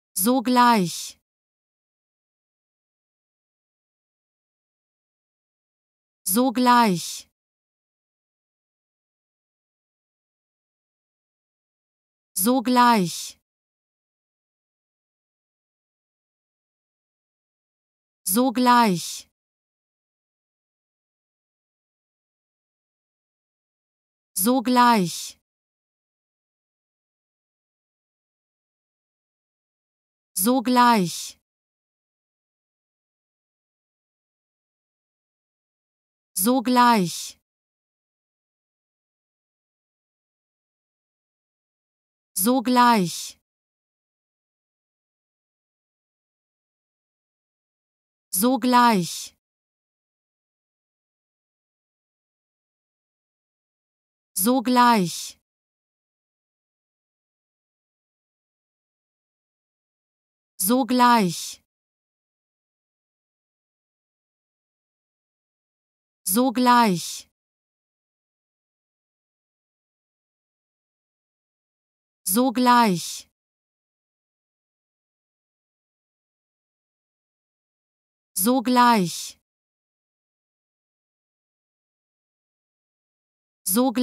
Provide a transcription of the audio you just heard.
sogleich, sogleich, sogleich, sogleich, sogleich, sogleich, sogleich, sogleich, sogleich, sogleich, sogleich, sogleich, sogleich, sogleich, sogleich.